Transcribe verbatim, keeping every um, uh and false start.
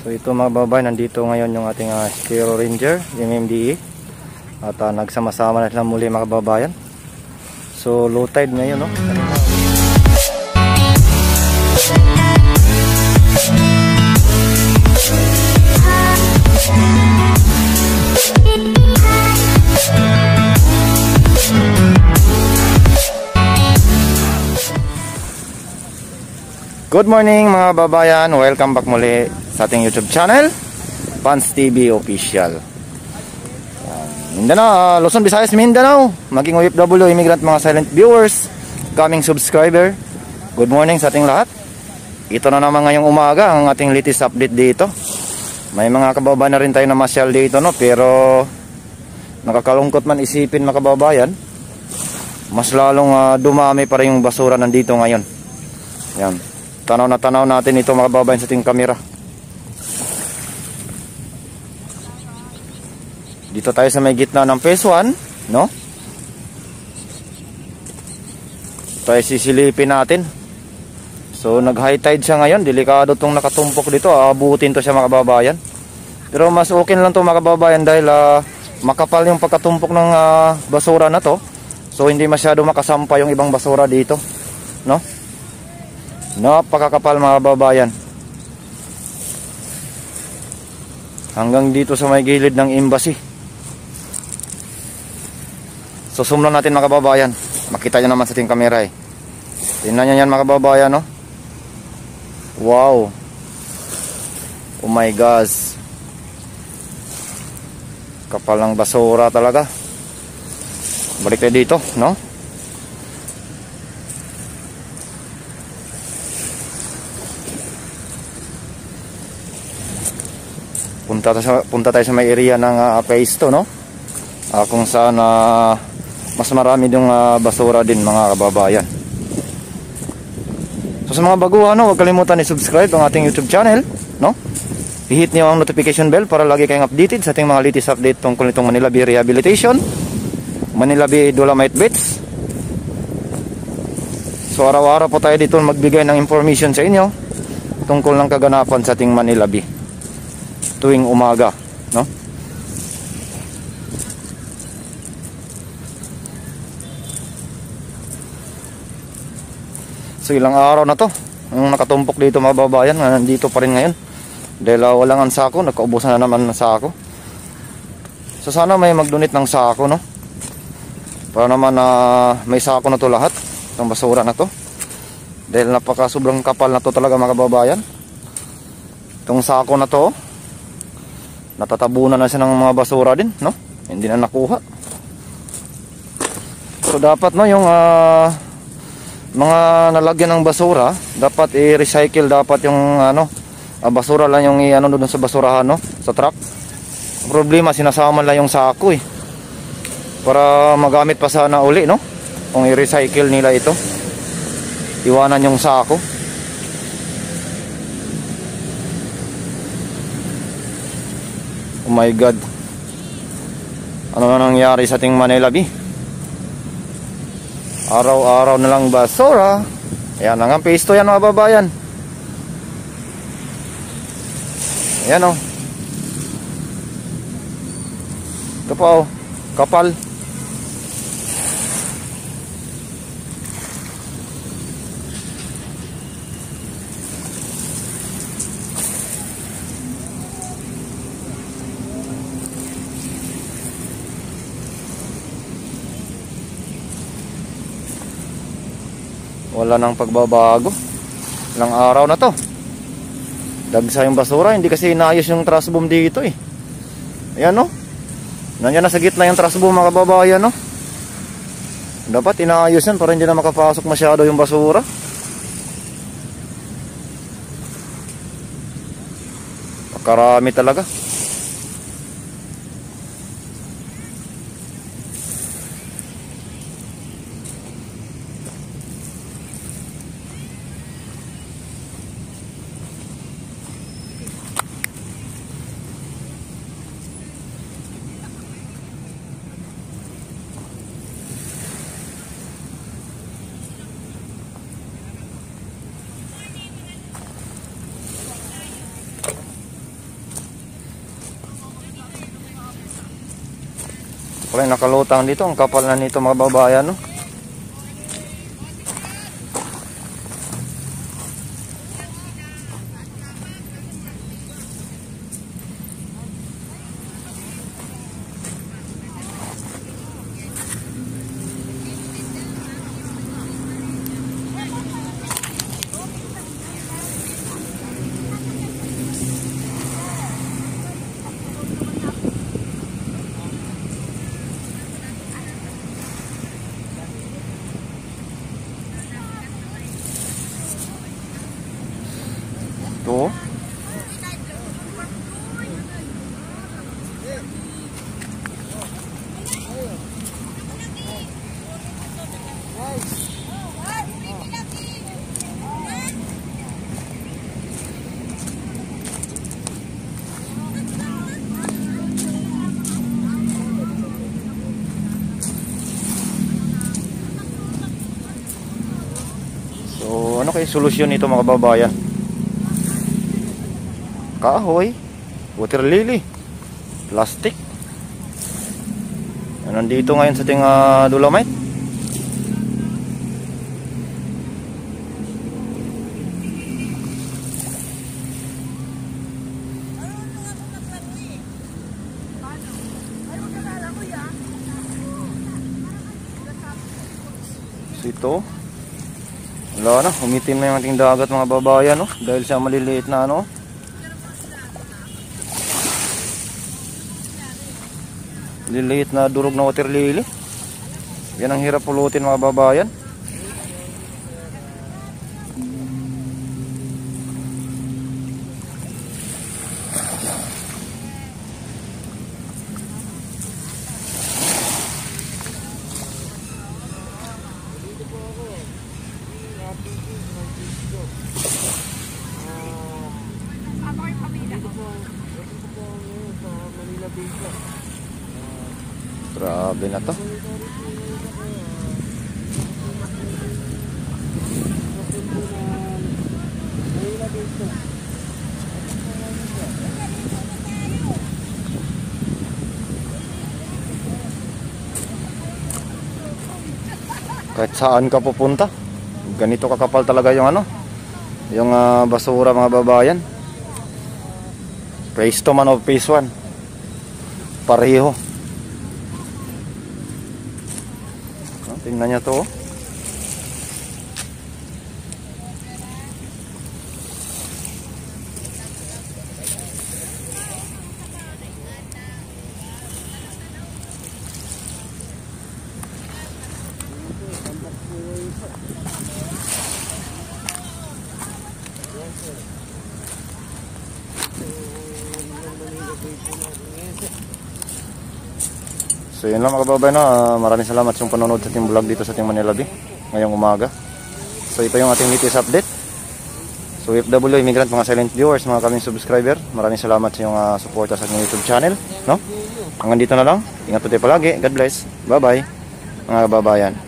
So ito mga babay, nandito ngayon yung ating uh, Squirrel Ranger, yung M D E. At uh, nagsama-sama na sila muli mga kababayan. So low tide ngayon, no? Good morning mga babayan, welcome back muli sa ating YouTube channel, Pans T V Official. Mindanao, Luzon, Visayas, Mindanao, maging O F W, immigrant, mga silent viewers, coming subscriber, good morning sa ating lahat. Ito na naman ngayong umaga ang ating latest update dito. May mga kababayan na rin tayo na masyal dito, no? Pero nakakalungkot man isipin mga kababayan, mas lalong uh, dumami pa rin yung basura nandito ngayon. Yan, tanaw na tanaw natin ito mga kababayan sa ating kamera. Dito tayo sa may gitna ng Phase one, no? Tayo sisilipin natin. So nag high tide siya ngayon, delikado tong nakatumpok dito, abutin to siya mga kababayan. Pero mas okay lang to mga kababayan dahil uh, makapal yung pagkatumpok ng uh, basura na to. So hindi masyado makasampa yung ibang basura dito, no? Napakakapal mga kababayan. Hanggang dito sa may gilid ng embassy. So zoom lang natin mga kababayan. Makita nyo naman sa ating kamera eh. Tingnan nyo yan mga kababayan, no? Wow. Oh my gosh. Kapal ng basura talaga. Balik tayo dito, no? Punta tayo sa, punta tayo sa may area ng uh, Phase two, no? Uh, kung saan uh, mas marami yung uh, basura din mga kababayan. So sa mga baguhan, no, huwag kalimutan i-subscribe ang ating YouTube channel, no? I-hit niyo ang notification bell para lagi kayong updated sa ating mga latest update tungkol nitong Manila Bay Rehabilitation, Manila Bay Dolomite Beach. So araw-araw po tayo dito magbigay ng information sa inyo tungkol ng kaganapan sa ating Manila Bay tuwing umaga, no? So ilang araw na to ang nakatumpok dito mga babayan, nandito pa rin ngayon dahil uh, walang ang sako, nagkaubusan na naman ng sako. So sana may mag-donate ng sako, no? Para naman uh, may sako na to lahat ng basura na to dahil napaka sobrang kapal na to talaga mga babayan. Itong sako na to natatabunan na siya ng mga basura din, no? Hindi na nakuha. So dapat, no, yung uh, mga nalagyan ng basura dapat i-recycle, dapat yung ano, uh, basura lang yung i-ano doon sa basurahan, no, sa truck. Problema, sinasama lang yung sako eh, para magamit pa sana uli, no, kung i-recycle nila ito, iwanan yung sako. Oh my God, ano na nangyari sa ating Manila Bay? Araw-araw na lang basura. Ayan, ang Phase two yan mga babayan. Ayan, oh. Ito pa, oh, kapal. Wala nang pagbabago. Ilang araw na to dagsa yung basura, hindi kasi inaayos yung trash boom dito eh. Ayan, no? Nandiyan na sa gitna yung trash boom mga kababayan, no? Dapat inaayos yan para hindi na makapasok masyado yung basura. Makarami talaga. pala yung nakalutang dito. Ang kapal na nito mga babayan, no? Ito. So, ano kaya solusyon nito mga babayan? Kahoy, water lily, plastic. Nandito ngayon sa ating uh, dolomite. So ito, wala na, umitim na yung ating dagat mga babayan, no? Dahil sa maliliit na ano, liliit na durog na water lily. Yan ang hirap pulutin mga babayan. Grabe na to. Kahit saan ka pupunta, ganito kakapal talaga yung ano, yung uh, basura mga babayan. Phase two man o phase one, pareho. Tingnan nyo to. So yun lang mga kababayan, no? uh, maraming salamat sa panonood sa ating vlog dito sa ating Manila Bay ngayong umaga. So ito yung ating latest update. So F W Immigrant, mga silent viewers, mga kaming subscriber, maraming salamat sa inyong uh, suporta sa ating YouTube channel, no? Hanggang dito na lang, ingat po tayo palagi, God bless, bye bye mga kababayan.